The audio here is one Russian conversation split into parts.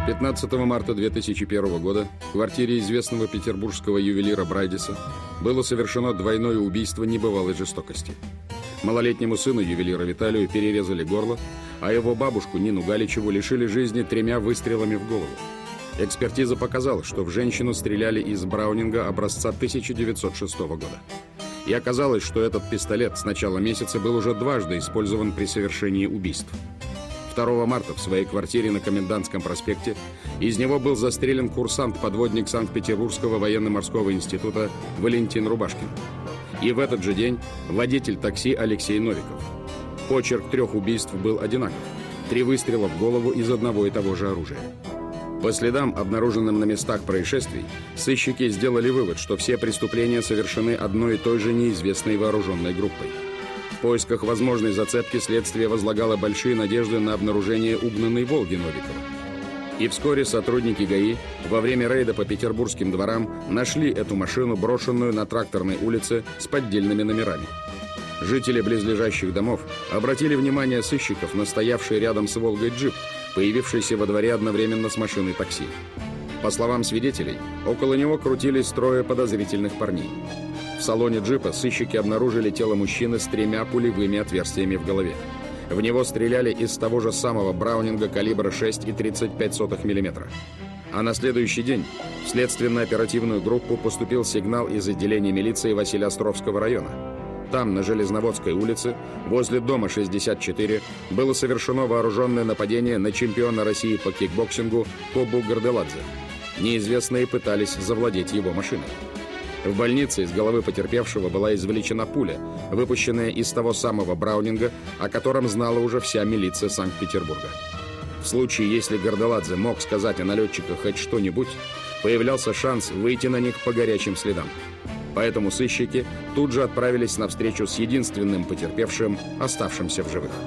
15 марта 2001 года в квартире известного петербургского ювелира Брайдиса было совершено двойное убийство небывалой жестокости. Малолетнему сыну ювелира Виталию перерезали горло, а его бабушку Нину Галичеву лишили жизни 3 выстрелами в голову. Экспертиза показала, что в женщину стреляли из браунинга образца 1906 года. И оказалось, что этот пистолет с начала месяца был уже дважды использован при совершении убийств. 2 марта в своей квартире на Комендантском проспекте из него был застрелен курсант-подводник Санкт-Петербургского военно-морского института Валентин Рубашкин. И в этот же день водитель такси Алексей Новиков. Почерк 3 убийств был одинаков. 3 выстрела в голову из одного и того же оружия. По следам, обнаруженным на местах происшествий, сыщики сделали вывод, что все преступления совершены одной и той же неизвестной вооруженной группой. В поисках возможной зацепки следствие возлагало большие надежды на обнаружение угнанной «Волги» Новикова. И вскоре сотрудники ГАИ во время рейда по петербургским дворам нашли эту машину, брошенную на Тракторной улице с поддельными номерами. Жители близлежащих домов обратили внимание сыщиков на стоявший рядом с «Волгой» джип, появившийся во дворе одновременно с машиной такси. По словам свидетелей, около него крутились 3 подозрительных парней. В салоне джипа сыщики обнаружили тело мужчины с 3 пулевыми отверстиями в голове. В него стреляли из того же самого браунинга калибра 6,35 мм. А на следующий день в следственно-оперативную группу поступил сигнал из отделения милиции Василеостровского района. Там, на Железноводской улице, возле дома 64, было совершено вооруженное нападение на чемпиона России по кикбоксингу Кобу Горделадзе. Неизвестные пытались завладеть его машиной. В больнице из головы потерпевшего была извлечена пуля, выпущенная из того самого браунинга, о котором знала уже вся милиция Санкт-Петербурга. В случае, если Горделадзе мог сказать о налетчиках хоть что-нибудь, появлялся шанс выйти на них по горячим следам. Поэтому сыщики тут же отправились на встречу с единственным потерпевшим, оставшимся в живых.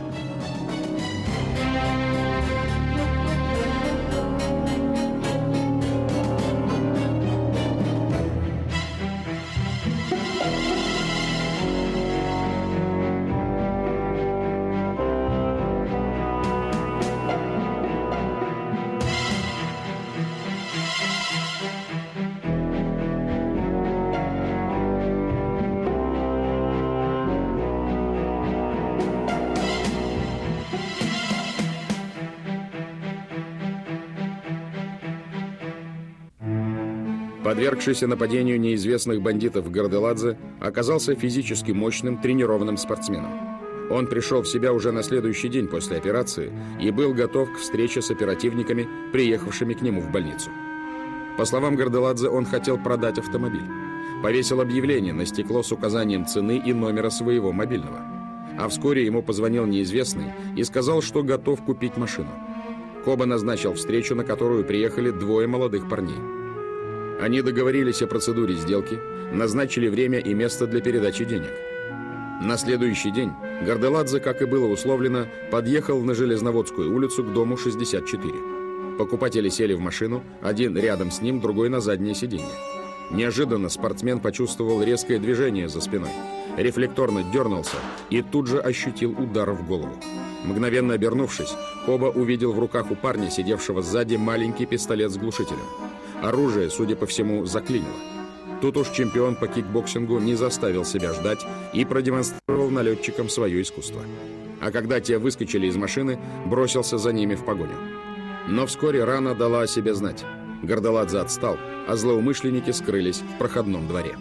Подвергшийся нападению неизвестных бандитов Горделадзе оказался физически мощным, тренированным спортсменом. Он пришел в себя уже на следующий день после операции и был готов к встрече с оперативниками, приехавшими к нему в больницу. По словам Горделадзе, он хотел продать автомобиль. Повесил объявление на стекло с указанием цены и номера своего мобильного. А вскоре ему позвонил неизвестный и сказал, что готов купить машину. Коба назначил встречу, на которую приехали 2 молодых парней. Они договорились о процедуре сделки, назначили время и место для передачи денег. На следующий день Горделадзе, как и было условлено, подъехал на Железноводскую улицу к дому 64. Покупатели сели в машину, один рядом с ним, другой на заднее сиденье. Неожиданно спортсмен почувствовал резкое движение за спиной. Рефлекторно дернулся и тут же ощутил удар в голову. Мгновенно обернувшись, Коба увидел в руках у парня, сидевшего сзади, маленький пистолет с глушителем. Оружие, судя по всему, заклинило. Тут уж чемпион по кикбоксингу не заставил себя ждать и продемонстрировал налетчикам свое искусство. А когда те выскочили из машины, бросился за ними в погоню. Но вскоре рана дала о себе знать. Горделадзе отстал, а злоумышленники скрылись в проходном дворе.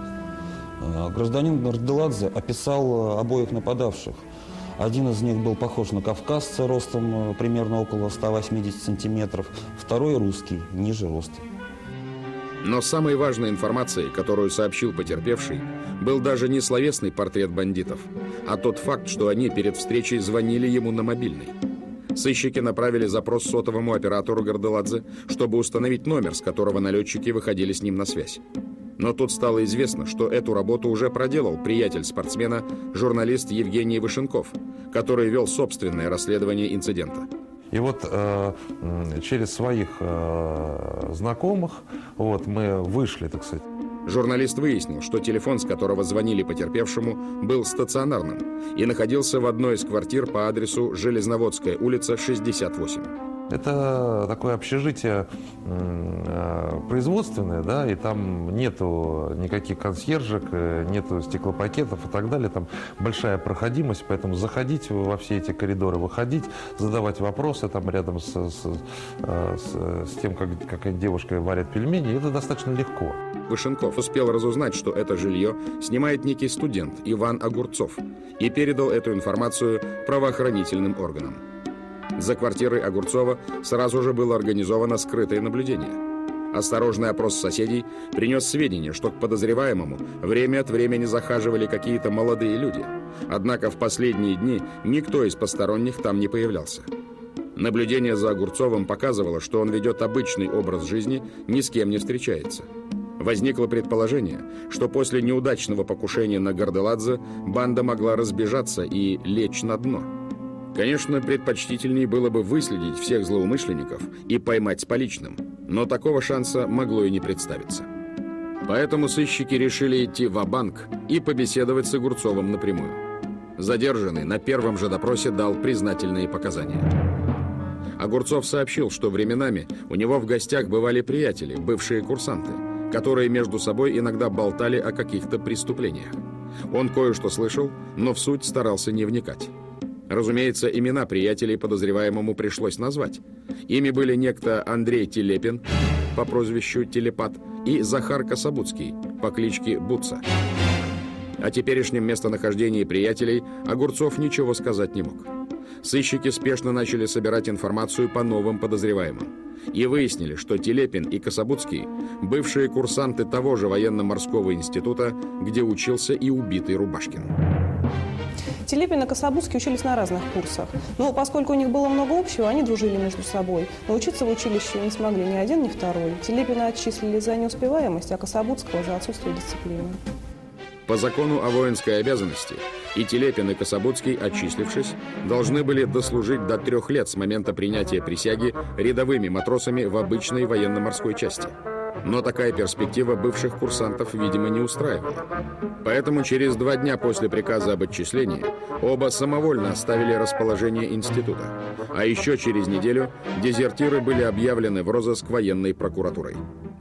Гражданин Горделадзе описал обоих нападавших. Один из них был похож на кавказца, ростом примерно около 180 сантиметров, второй русский, ниже ростом. Но самой важной информацией, которую сообщил потерпевший, был даже не словесный портрет бандитов, а тот факт, что они перед встречей звонили ему на мобильный. Сыщики направили запрос сотовому оператору Горделадзе, чтобы установить номер, с которого налетчики выходили с ним на связь. Но тут стало известно, что эту работу уже проделал приятель спортсмена, журналист Евгений Вышенков, который вел собственное расследование инцидента. И вот через своих знакомых мы вышли, так сказать. Журналист выяснил, что телефон, с которого звонили потерпевшему, был стационарным и находился в одной из квартир по адресу Железноводская улица, 68. Это такое общежитие производственное, да, и там нету никаких консьержек, нету стеклопакетов и так далее. Там большая проходимость, поэтому заходить во все эти коридоры, выходить, задавать вопросы там рядом с тем, как девушка варит пельмени, это достаточно легко. Вышенков успел разузнать, что это жилье снимает некий студент Иван Огурцов, и передал эту информацию правоохранительным органам. За квартирой Огурцова сразу же было организовано скрытое наблюдение. Осторожный опрос соседей принес сведения, что к подозреваемому время от времени захаживали какие-то молодые люди. Однако в последние дни никто из посторонних там не появлялся. Наблюдение за Огурцовым показывало, что он ведет обычный образ жизни, ни с кем не встречается. Возникло предположение, что после неудачного покушения на Горделадзе банда могла разбежаться и лечь на дно. Конечно, предпочтительнее было бы выследить всех злоумышленников и поймать с поличным, но такого шанса могло и не представиться. Поэтому сыщики решили идти ва-банк и побеседовать с Огурцовым напрямую. Задержанный на первом же допросе дал признательные показания. Огурцов сообщил, что временами у него в гостях бывали приятели, бывшие курсанты, которые между собой иногда болтали о каких-то преступлениях. Он кое-что слышал, но в суть старался не вникать. Разумеется, имена приятелей подозреваемому пришлось назвать. Ими были некто Андрей Телепин по прозвищу Телепат и Захар Кособудский по кличке Буца. О теперешнем местонахождении приятелей Огурцов ничего сказать не мог. Сыщики спешно начали собирать информацию по новым подозреваемым и выяснили, что Телепин и Кособудский – бывшие курсанты того же военно-морского института, где учился и убитый Рубашкин. Телепин и Кособудский учились на разных курсах. Но поскольку у них было много общего, они дружили между собой. Но учиться в училище не смогли ни один, ни второй. Телепина отчислили за неуспеваемость, а Кособудского за отсутствие дисциплины. По закону о воинской обязанности и Телепин, и Кособудский, отчислившись, должны были дослужить до 3 лет с момента принятия присяги рядовыми матросами в обычной военно-морской части. Но такая перспектива бывших курсантов, видимо, не устраивала. Поэтому через 2 дня после приказа об отчислении оба самовольно оставили расположение института. А еще через неделю дезертиры были объявлены в розыск военной прокуратурой.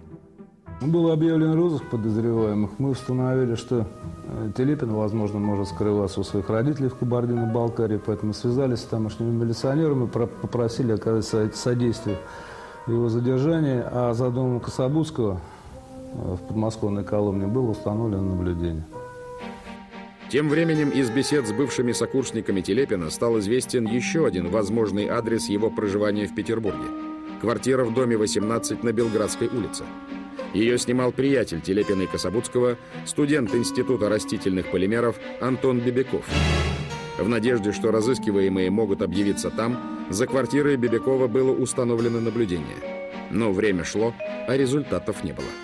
Был объявлен розыск подозреваемых. Мы установили, что Телепин, возможно, может скрываться у своих родителей в Кабардино-Балкарии, поэтому связались с тамошними милиционерами и попросили оказать содействие в его задержании, а за домом Кособудского в подмосковной Коломне было установлено наблюдение. Тем временем из бесед с бывшими сокурсниками Телепина стал известен еще один возможный адрес его проживания в Петербурге. Квартира в доме 18 на Белградской улице. Ее снимал приятель Телепина и Кособудского, студент Института растительных полимеров Антон Бебеков. В надежде, что разыскиваемые могут объявиться там, за квартирой Бебекова было установлено наблюдение. Но время шло, а результатов не было.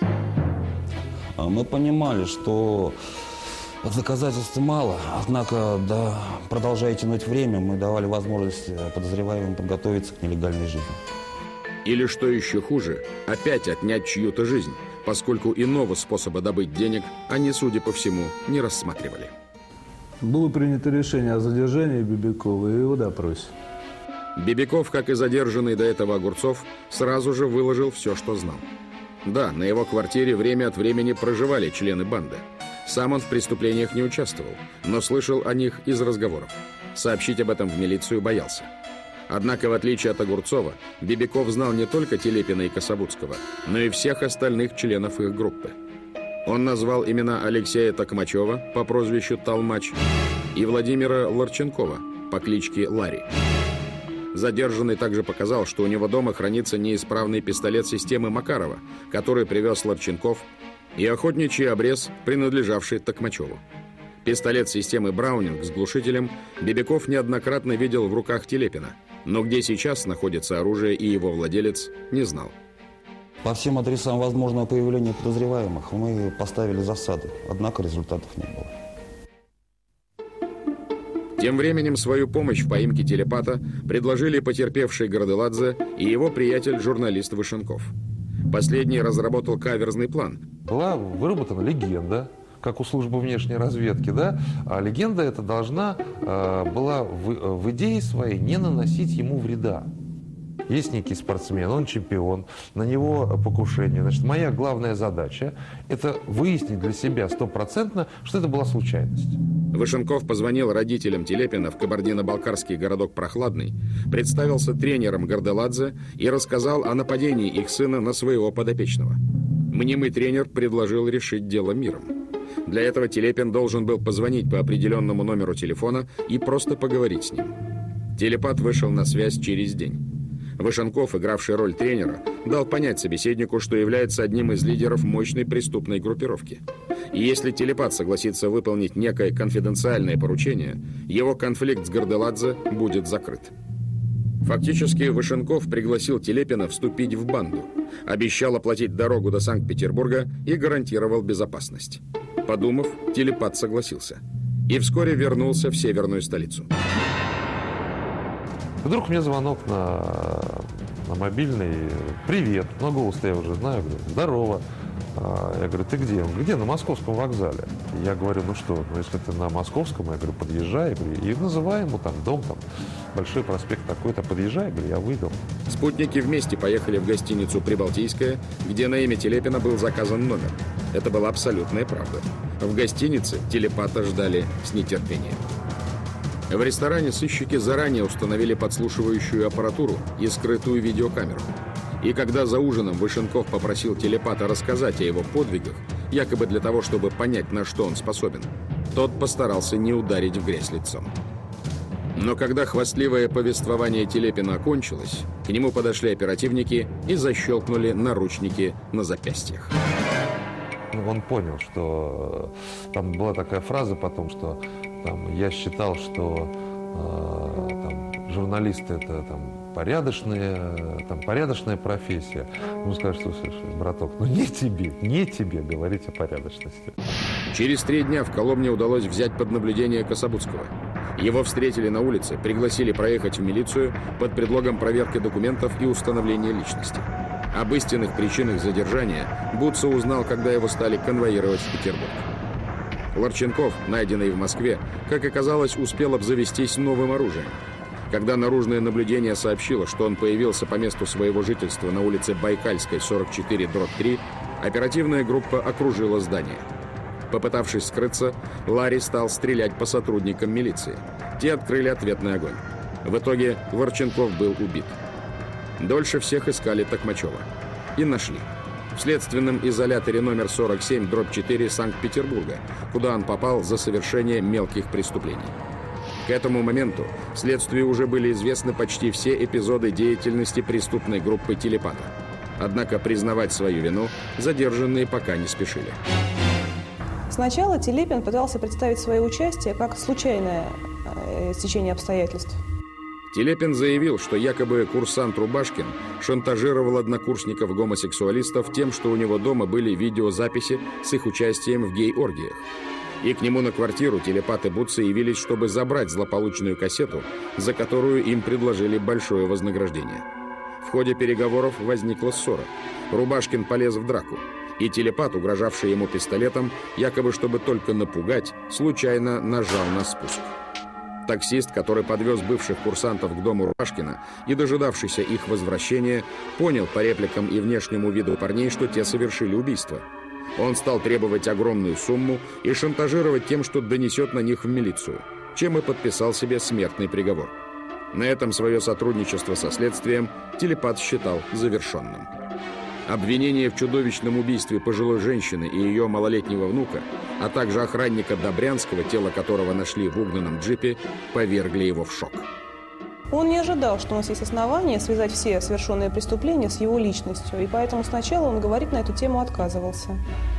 Мы понимали, что доказательств мало, однако, продолжая тянуть время, мы давали возможность подозреваемым подготовиться к нелегальной жизни. Или, что еще хуже, опять отнять чью-то жизнь, поскольку иного способа добыть денег они, судя по всему, не рассматривали. Было принято решение о задержании Бебекова и его допросе. Бебеков, как и задержанный до этого Огурцов, сразу же выложил все, что знал. Да, на его квартире время от времени проживали члены банды. Сам он в преступлениях не участвовал, но слышал о них из разговоров. Сообщить об этом в милицию боялся. Однако, в отличие от Огурцова, Бебеков знал не только Телепина и Кособудского, но и всех остальных членов их группы. Он назвал имена Алексея Токмачева по прозвищу Толмач и Владимира Ларченкова по кличке Ларри. Задержанный также показал, что у него дома хранится неисправный пистолет системы Макарова, который привез Ларченков, и охотничий обрез, принадлежавший Токмачеву. Пистолет системы Браунинг с глушителем Бебеков неоднократно видел в руках Телепина, но где сейчас находится оружие и его владелец, не знал. По всем адресам возможного появления подозреваемых мы поставили засады, однако результатов не было. Тем временем свою помощь в поимке телепата предложили потерпевший Горделадзе и его приятель-журналист Вышенков. Последний разработал каверзный план. Была выработана легенда, как у службы внешней разведки, да? А легенда эта должна была в идее своей не наносить ему вреда. есть некий спортсмен, он чемпион, на него покушение. Значит, моя главная задача – это выяснить для себя стопроцентно, что это была случайность. Вышенков позвонил родителям Телепина в кабардино-балкарский городок Прохладный, представился тренером Горделадзе и рассказал о нападении их сына на своего подопечного. Мнимый тренер предложил решить дело миром. Для этого Телепин должен был позвонить по определенному номеру телефона и просто поговорить с ним. Телепат вышел на связь через день. Вышенков, игравший роль тренера, дал понять собеседнику, что является одним из лидеров мощной преступной группировки. И если Телепат согласится выполнить некое конфиденциальное поручение, его конфликт с Горделадзе будет закрыт. Фактически Вышенков пригласил Телепина вступить в банду, обещал оплатить дорогу до Санкт-Петербурга и гарантировал безопасность. Подумав, Телепат согласился. И вскоре вернулся в северную столицу. Вдруг мне звонок на мобильный. Привет. Ну, голос-то я уже знаю. Говорю, здорово. Я говорю, ты где? Он говорит, где? На Московском вокзале. Я говорю, ну что, ну если ты на Московском, я говорю, подъезжай. Я говорю, и называй ему там дом, там, Большой проспект такой-то, подъезжай. Я говорю, я выйду. Спутники вместе поехали в гостиницу «Прибалтийская», где на имя Телепина был заказан номер. Это была абсолютная правда. В гостинице Телепата ждали с нетерпением. В ресторане сыщики заранее установили подслушивающую аппаратуру и скрытую видеокамеру. И когда за ужином Вышенков попросил Телепата рассказать о его подвигах, якобы для того, чтобы понять, на что он способен, тот постарался не ударить в грязь лицом. Но когда хвастливое повествование Телепина окончилось, к нему подошли оперативники и защелкнули наручники на запястьях. Он понял, что там была такая фраза потом, что там, я считал, что там, журналисты это там, порядочная профессия. Ему сказали, что, слушай, браток, ну не тебе говорить о порядочности. Через 3 дня в Коломне удалось взять под наблюдение Кособудского. Его встретили на улице, пригласили проехать в милицию под предлогом проверки документов и установления личности. Об истинных причинах задержания Буца узнал, когда его стали конвоировать в Петербург. Ларченков, найденный в Москве, как оказалось, успел обзавестись новым оружием. Когда наружное наблюдение сообщило, что он появился по месту своего жительства на улице Байкальской, 44/3, оперативная группа окружила здание. Попытавшись скрыться, Ларри стал стрелять по сотрудникам милиции. Те открыли ответный огонь. В итоге Ларченков был убит. Дольше всех искали Токмачева. И нашли. В следственном изоляторе номер 47/4 Санкт-Петербурга, куда он попал за совершение мелких преступлений. К этому моменту следствию уже были известны почти все эпизоды деятельности преступной группы Телепата. Однако признавать свою вину задержанные пока не спешили. Сначала Телепин пытался представить свое участие как случайное стечение обстоятельств. Телепин заявил, что якобы курсант Рубашкин шантажировал однокурсников-гомосексуалистов тем, что у него дома были видеозаписи с их участием в гей-оргиях. И к нему на квартиру Телепат и Буца явились, чтобы забрать злополучную кассету, за которую им предложили большое вознаграждение. В ходе переговоров возникла ссора. Рубашкин полез в драку, и Телепат, угрожавший ему пистолетом, якобы чтобы только напугать, случайно нажал на спуск. Таксист, который подвез бывших курсантов к дому Рубашкина и дожидавшийся их возвращения, понял по репликам и внешнему виду парней, что те совершили убийство. Он стал требовать огромную сумму и шантажировать тем, что донесет на них в милицию, чем и подписал себе смертный приговор. На этом свое сотрудничество со следствием Телепат считал завершенным. Обвинение в чудовищном убийстве пожилой женщины и ее малолетнего внука, а также охранника Добрянского, тело которого нашли в угнанном джипе, повергли его в шок. Он не ожидал, что у нас есть основания связать все совершенные преступления с его личностью, и поэтому сначала он говорить на эту тему отказывался.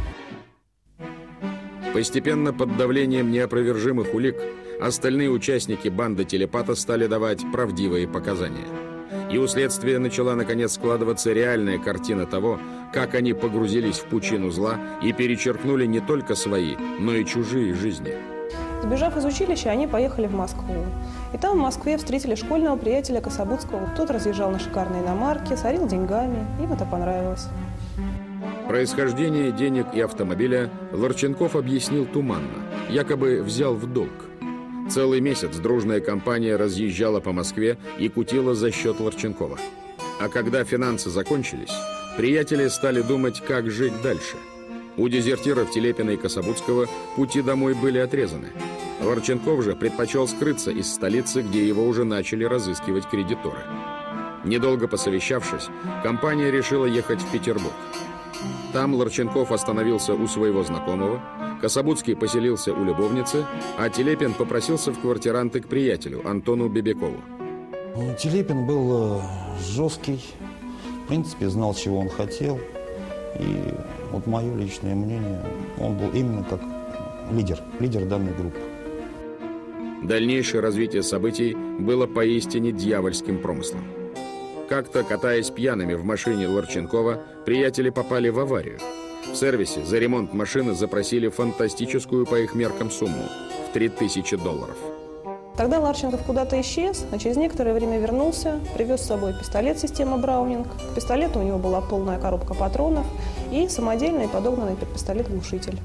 Постепенно, под давлением неопровержимых улик, остальные участники банды Телепата стали давать правдивые показания. И у следствия начала наконец складываться реальная картина того, как они погрузились в пучину зла и перечеркнули не только свои, но и чужие жизни. Сбежав из училища, они поехали в Москву. И там в Москве встретили школьного приятеля Кособудского. Тот разъезжал на шикарные иномарки, сорил деньгами. Им это понравилось. Происхождение денег и автомобиля Ларченков объяснил туманно. Якобы взял в долг. Целый месяц дружная компания разъезжала по Москве и кутила за счет Ларченкова. А когда финансы закончились, приятели стали думать, как жить дальше. У дезертиров Телепина и Кособудского пути домой были отрезаны. Ларченков же предпочел скрыться из столицы, где его уже начали разыскивать кредиторы. Недолго посовещавшись, компания решила ехать в Петербург. Там Ларченков остановился у своего знакомого, Кособудский поселился у любовницы, а Телепин попросился в квартиранты к приятелю Антону Бебекову. Телепин был жесткий, в принципе, знал, чего он хотел. И вот мое личное мнение, он был именно как лидер данной группы. Дальнейшее развитие событий было поистине дьявольским промыслом. Как-то, катаясь пьяными в машине Ларченкова, приятели попали в аварию. В сервисе за ремонт машины запросили фантастическую по их меркам сумму в $3000. Тогда Ларченков куда-то исчез, а через некоторое время вернулся, привез с собой пистолет системы Браунинг. К пистолету у него была полная коробка патронов и самодельный подогнанный под пистолет глушитель.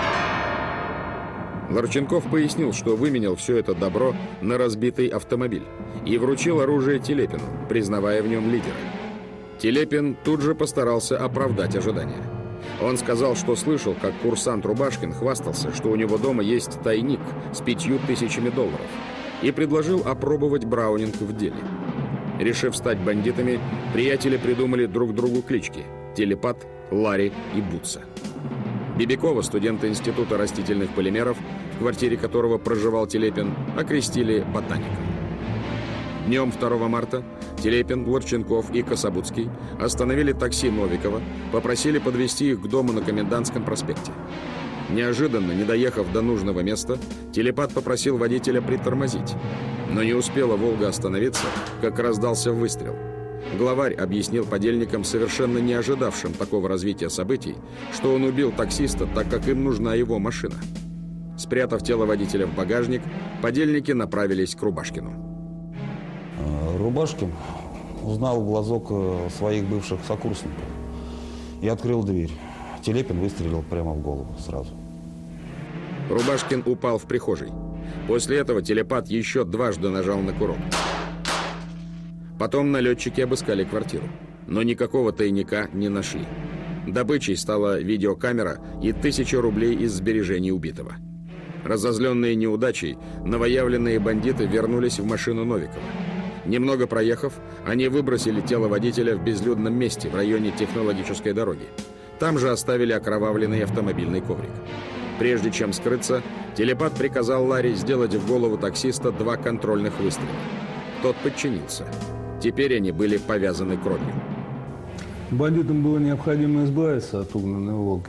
Ларченков пояснил, что выменял все это добро на разбитый автомобиль и вручил оружие Телепину, признавая в нем лидера. Телепин тут же постарался оправдать ожидания. Он сказал, что слышал, как курсант Рубашкин хвастался, что у него дома есть тайник с $5000, и предложил опробовать Браунинг в деле. Решив стать бандитами, приятели придумали друг другу клички – Телепат, Ларри и Бутса. Бебекова, студента Института растительных полимеров, в квартире которого проживал Телепин, окрестили ботаником. Днем 2 марта Телепин, Ларченков и Кособудский остановили такси Новикова, попросили подвезти их к дому на Комендантском проспекте. Неожиданно, не доехав до нужного места, Телепат попросил водителя притормозить. Но не успела «Волга» остановиться, как раздался выстрел. Главарь объяснил подельникам, совершенно не ожидавшим такого развития событий, что он убил таксиста, так как им нужна его машина. Спрятав тело водителя в багажник, подельники направились к Рубашкину. Рубашкин узнал в глазок своих бывших сокурсников и открыл дверь. Телепин выстрелил прямо в голову сразу. Рубашкин упал в прихожей. После этого Телепат еще дважды нажал на курок. Потом налетчики обыскали квартиру, но никакого тайника не нашли. Добычей стала видеокамера и 1000 рублей из сбережений убитого. Разозленные неудачей, новоявленные бандиты вернулись в машину Новикова. Немного проехав, они выбросили тело водителя в безлюдном месте в районе технологической дороги. Там же оставили окровавленный автомобильный коврик. Прежде чем скрыться, Телепат приказал Ларри сделать в голову таксиста 2 контрольных выстрела. Тот подчинился. Теперь они были повязаны кровью. Бандитам было необходимо избавиться от угнанной «Волги».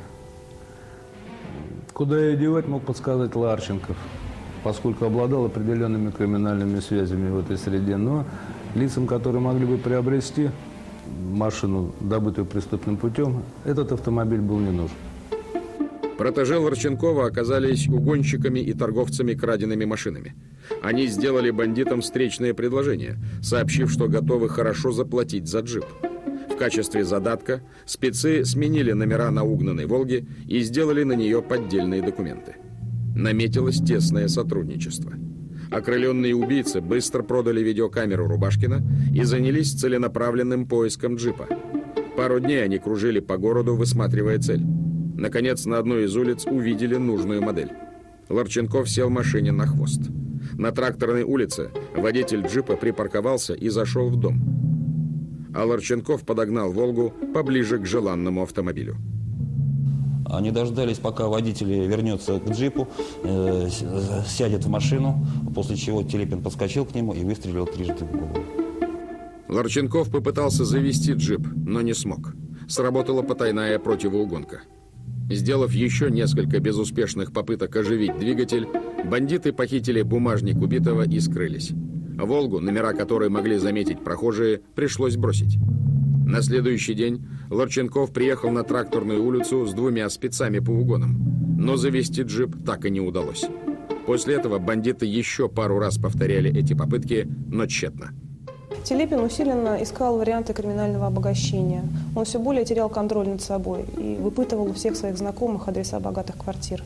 Куда ее девать, мог подсказать Ларченков, поскольку обладал определенными криминальными связями в этой среде. Но лицам, которые могли бы приобрести машину, добытую преступным путем, этот автомобиль был не нужен. Протеже Ларченкова оказались угонщиками и торговцами краденными машинами. Они сделали бандитам встречное предложение, сообщив, что готовы хорошо заплатить за джип. В качестве задатка спецы сменили номера на угнанной «Волге» и сделали на нее поддельные документы. Наметилось тесное сотрудничество. Окрыленные убийцы быстро продали видеокамеру Рубашкина и занялись целенаправленным поиском джипа. Пару дней они кружили по городу, высматривая цель. Наконец, на одной из улиц увидели нужную модель. Ларченков сел в машине на хвост. На Тракторной улице водитель джипа припарковался и зашел в дом. А Ларченков подогнал «Волгу» поближе к желанному автомобилю. Они дождались, пока водитель вернется к джипу, сядет в машину, после чего Телепин подскочил к нему и выстрелил 3 в голову. Ларченков попытался завести джип, но не смог. Сработала потайная противоугонка. Сделав еще несколько безуспешных попыток оживить двигатель, бандиты похитили бумажник убитого и скрылись. «Волгу», номера которой могли заметить прохожие, пришлось бросить. На следующий день Ларченков приехал на Тракторную улицу с 2 спецами по угонам, но завести джип так и не удалось. После этого бандиты еще пару раз повторяли эти попытки, но тщетно. Телепин усиленно искал варианты криминального обогащения. Он все более терял контроль над собой и выпытывал у всех своих знакомых адреса богатых квартир.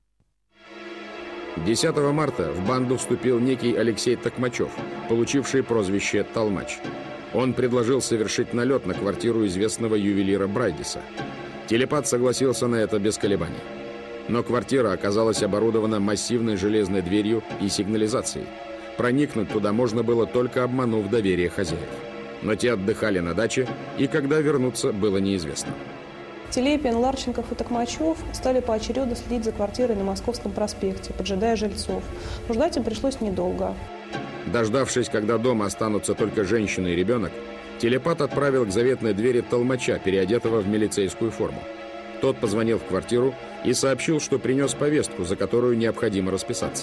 10 марта в банду вступил некий Алексей Токмачев, получивший прозвище «Толмач». Он предложил совершить налет на квартиру известного ювелира Брайдиса. Телепат согласился на это без колебаний. Но квартира оказалась оборудована массивной железной дверью и сигнализацией. Проникнуть туда можно было, только обманув доверие хозяев. Но те отдыхали на даче, и когда вернуться, было неизвестно. Телепин, Ларченков и Токмачев стали поочередно следить за квартирой на Московском проспекте, поджидая жильцов. Но ждать им пришлось недолго. Дождавшись, когда дома останутся только женщина и ребенок, телепат отправил к заветной двери толмача, переодетого в милицейскую форму. Тот позвонил в квартиру и сообщил, что принес повестку, за которую необходимо расписаться.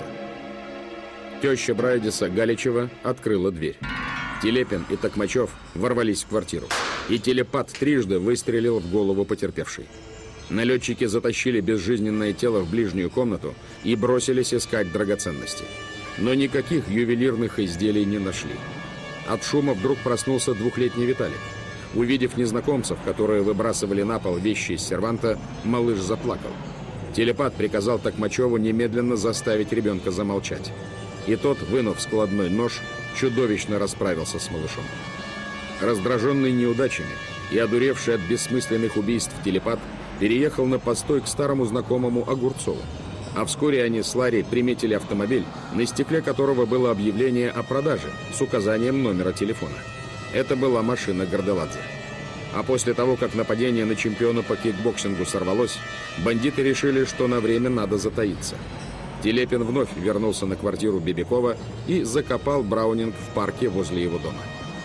Теща Брайдиса, Галичева, открыла дверь. Телепин и Токмачев ворвались в квартиру, и телепат трижды выстрелил в голову потерпевшей. Налетчики затащили безжизненное тело в ближнюю комнату и бросились искать драгоценности. Но никаких ювелирных изделий не нашли. От шума вдруг проснулся двухлетний Виталик. Увидев незнакомцев, которые выбрасывали на пол вещи из серванта, малыш заплакал. Телепат приказал Токмачеву немедленно заставить ребенка замолчать. И тот, вынув складной нож, чудовищно расправился с малышом. Раздраженный неудачами и одуревший от бессмысленных убийств телепат переехал на постой к старому знакомому Огурцову. А вскоре они с Ларри приметили автомобиль, на стекле которого было объявление о продаже с указанием номера телефона. Это была машина Горделадзе. А после того, как нападение на чемпиона по кикбоксингу сорвалось, бандиты решили, что на время надо затаиться. Телепин вновь вернулся на квартиру Бибикова и закопал Браунинг в парке возле его дома.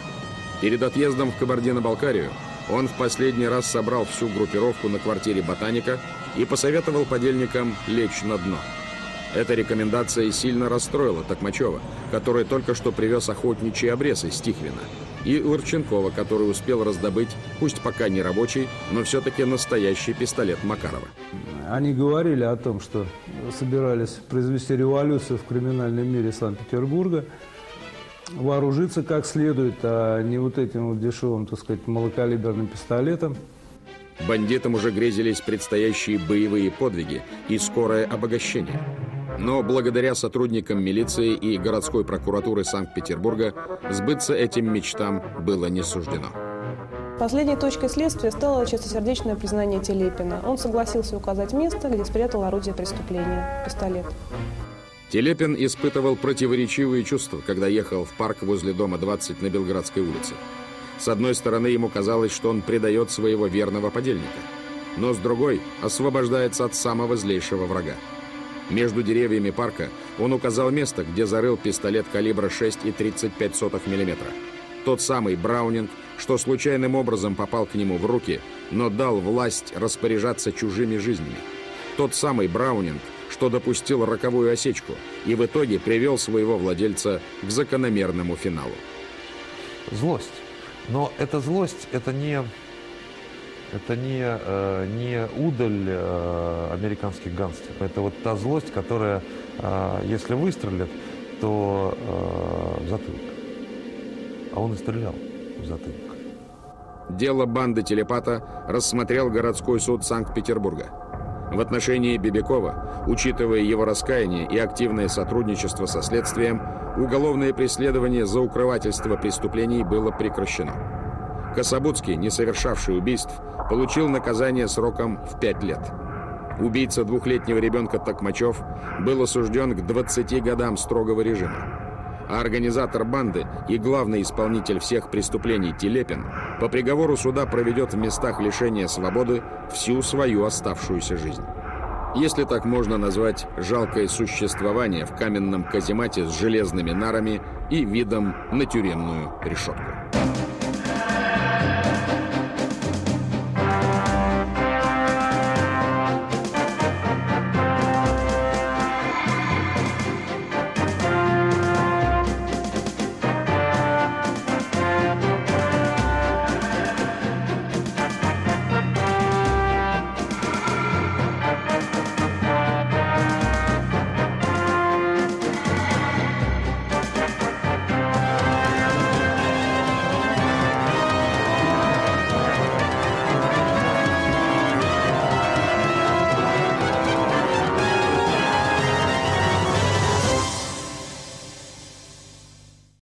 Перед отъездом в Кабардино-Балкарию он в последний раз собрал всю группировку на квартире ботаника и посоветовал подельникам лечь на дно. Эта рекомендация сильно расстроила Токмачева, который только что привез охотничий обрез из Тихвина, и Ларченкова, который успел раздобыть, пусть пока не рабочий, но все-таки настоящий пистолет Макарова. Они говорили о том, что собирались произвести революцию в криминальном мире Санкт-Петербурга, вооружиться как следует, а не вот этим вот дешевым, так сказать, малокалиберным пистолетом. Бандитам уже грезились предстоящие боевые подвиги и скорое обогащение. Но благодаря сотрудникам милиции и городской прокуратуры Санкт-Петербурга сбыться этим мечтам было не суждено. Последней точкой следствия стало чистосердечное признание Телепина. Он согласился указать место, где спрятал орудие преступления – пистолет. Телепин испытывал противоречивые чувства, когда ехал в парк возле дома 20 на Белградской улице. С одной стороны, ему казалось, что он предает своего верного подельника, но с другой освобождается от самого злейшего врага. Между деревьями парка он указал место, где зарыл пистолет калибра 6,35 мм. Тот самый Браунинг, что случайным образом попал к нему в руки, но дал власть распоряжаться чужими жизнями. Тот самый Браунинг, что допустил роковую осечку и в итоге привел своего владельца к закономерному финалу. Злость. Но эта злость, это не удаль американских гангстеров. Это вот та злость, которая, если выстрелит, то в затылок. А он и стрелял в затылок. Дело банды телепата рассмотрел городской суд Санкт-Петербурга. В отношении Бибикова, учитывая его раскаяние и активное сотрудничество со следствием, уголовное преследование за укрывательство преступлений было прекращено. Кособудский, не совершавший убийств, получил наказание сроком в 5 лет. Убийца двухлетнего ребенка Токмачев был осужден к 20 годам строгого режима. А организатор банды и главный исполнитель всех преступлений Телепин по приговору суда проведет в местах лишения свободы всю свою оставшуюся жизнь. Если так можно назвать жалкое существование в каменном каземате с железными нарами и видом на тюремную решетку.